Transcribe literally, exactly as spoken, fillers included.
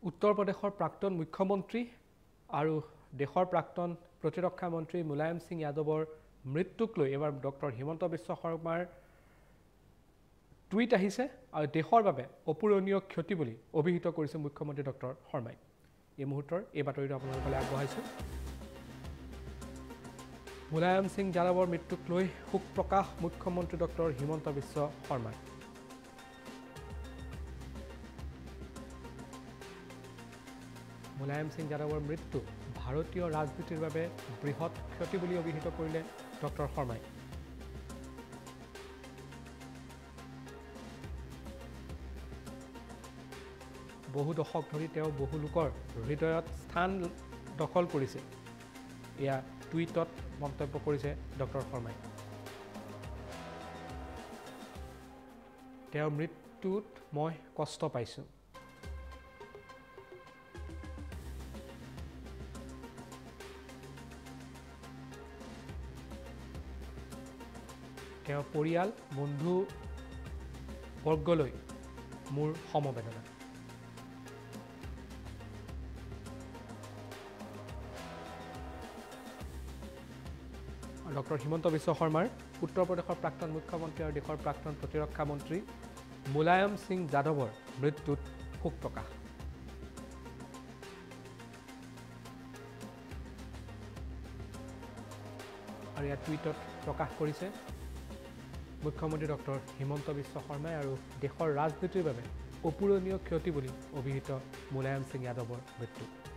উত্তৰ প্ৰদেশৰ প্ৰাক্তন মুখ্যমন্ত্ৰী আৰু দেশৰ প্ৰাক্তন প্ৰতিৰক্ষা মন্ত্ৰী মুলায়ম সিং যাদৱৰ মৃত্যুক লৈ এবাৰ ডক্টৰ হিমন্ত বিশ্ব শৰ্মাৰ টুইট আহিছে আৰু দেশৰ বাবে অপূৰণীয় ক্ষতি বুলি অভিহিত কৰিছে মুখ্যমন্ত্ৰী ডক্টৰ শৰ্মাই। এই মুহূৰ্তৰ এই বাতৰিটো আপোনালোকলৈ আগবঢ়াইছো। মুলায়ম সিং যাদৱৰ মৃত্যুক লৈ শোক প্ৰকাশ মুখ্যমন্ত্ৰী ডক্টৰ হিমন্ত বিশ্ব শৰ্মাৰ। মুলায়ম সিং যাদৱৰ মৃত্যু ভাৰতীয় ৰাজনীতিৰ বাবে বৃহৎ ক্ষতি বুলি অভিহিত কৰিলে ডক্টৰ শৰ্মাই। বহু দশক ধৰি তেওঁ বহু লোকৰ হৃদয়ত স্থান দখল কৰিছে। এয়া টুইটত মন্তব্য কৰিছে ডক্টৰ শৰ্মাই। তেওঁৰ মৃত্যুত মই কষ্ট পাইছোঁ। তেওঁৰ পৰিয়াল বন্ধু বৰ্গলৈ মোৰ সমবেদনা। ডক্টৰ হিমন্ত বিশ্ব শৰ্মাৰ উত্তৰ প্ৰদেশৰ প্ৰাক্তন মুখ্যমন্ত্ৰী আৰু দেশৰ প্ৰাক্তন প্ৰতিৰক্ষা মন্ত্ৰী মুলায়ম সিং যাদৱৰ মৃত্যুত শোক প্ৰকাশ। আৰু ইয়াত টুইটত প্ৰকাশ কৰিছে মুখ্যমন্ত্ৰী ডক্টৰ হিমন্ত বিশ্ব শৰ্মাই আৰু দেশৰ ৰাজনীতিৰ বাবে অপূৰণীয় ক্ষতি বুলি অভিহিত মুলায়ম সিং যাদৱৰ মৃত্যু।